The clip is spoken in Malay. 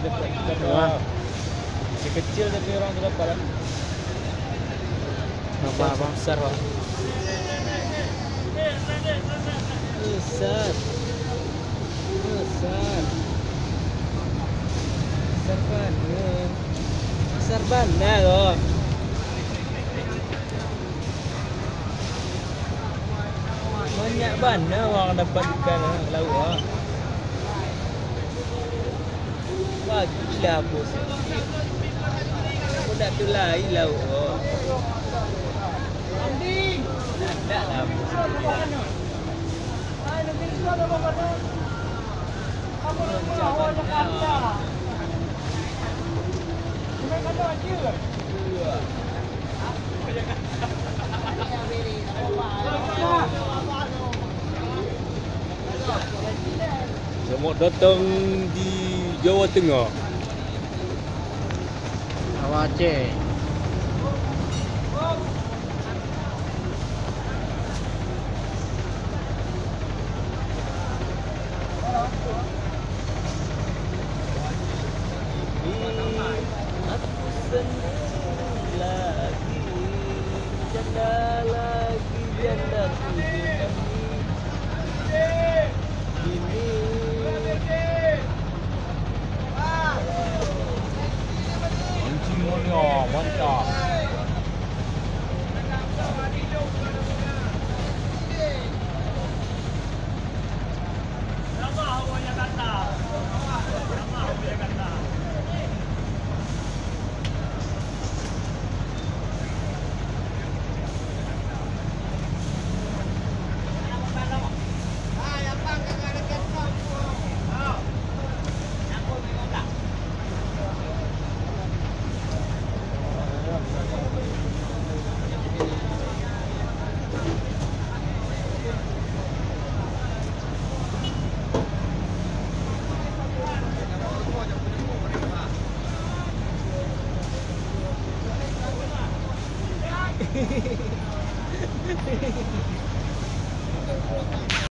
dapat. Kecil tapi orang tu dapat lah. Berapa bang? Besar bang. Besar. Besar. Besar mana? Besar mana loh? Banyak mana orang dapat ikan laut ah. Bagilah bos. Budak tu lain laut oh. Tak lah bos. Selamat datang di Jawa Tengah. Awak Aceh. Aku sendiri lagi, janda lagi, janda ini. Mancing mulia, mantap. Lama awaknya kata. Lama awaknya kata. Hehehe